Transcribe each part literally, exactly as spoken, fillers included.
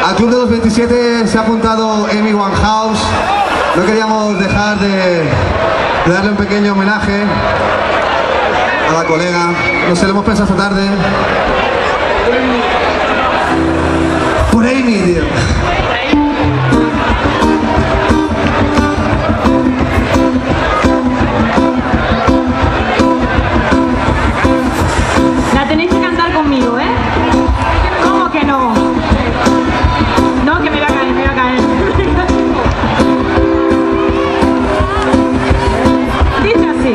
Al Club de los veintisiete se ha apuntado Amy Winehouse. No queríamos dejar de, de darle un pequeño homenaje a la colega. No sé, lo hemos pensado esta tarde. Por Amy, tío. La tenéis que cantar conmigo, ¿eh? ¿Cómo que no? No, que me va a caer, me va a caer. Dice así.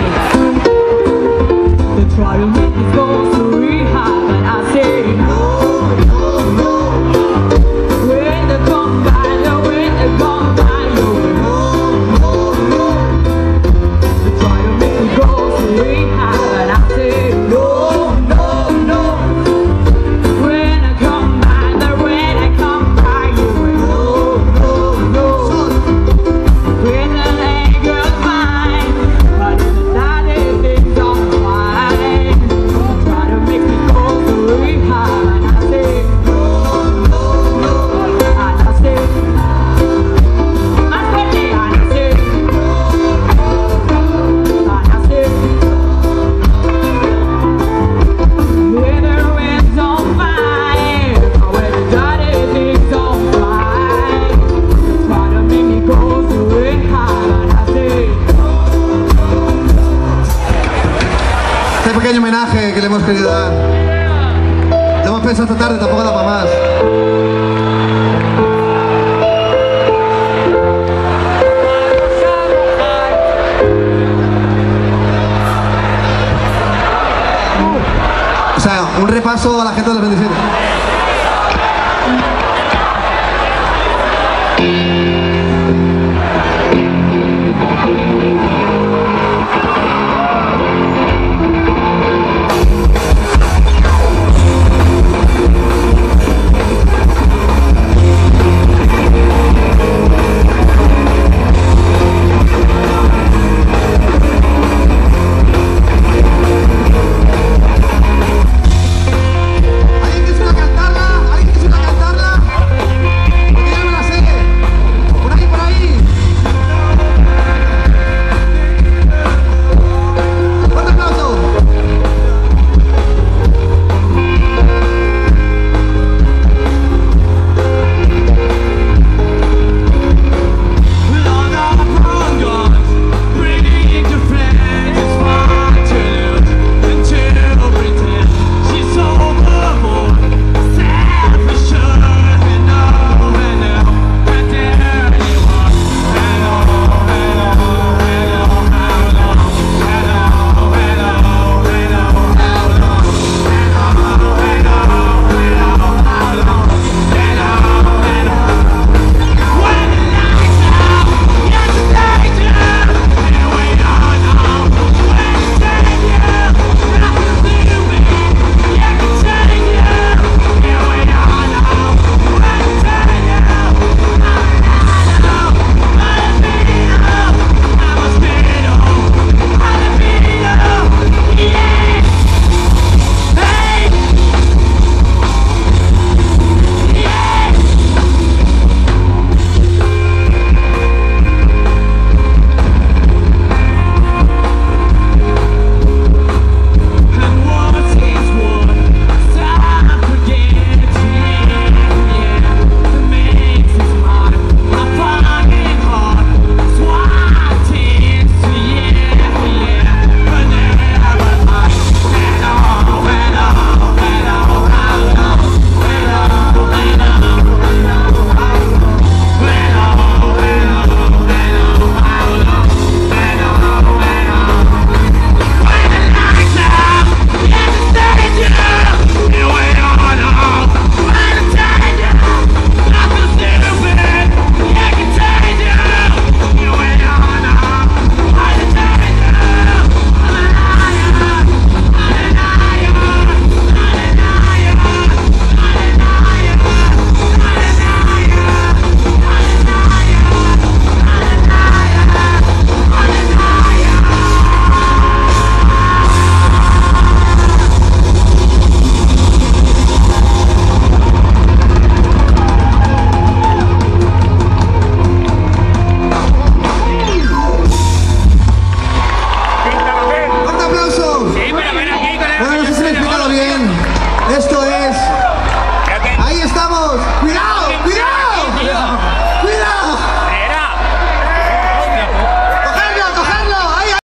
They try to make me go to rehab, but I say no, no, no. When they come by, no, when they come by, no, no, no, no. They try to make me go to rehab, but I say no, no, no. When I come by, the when I come by, you no, no, no. When the lady girl's mine, but in the night things don't fine. Try to make me go to rehab, and I say no, no, no. And I say, I'm ready, and I say, and I say, when the winds on fire, when the dirty things on fire. Try to make me go to rehab, and I say, Este pequeño homenaje que le hemos querido dar. Lo hemos pensado esta tarde, tampoco da para más. O sea, un repaso a la gente de los veintisiete.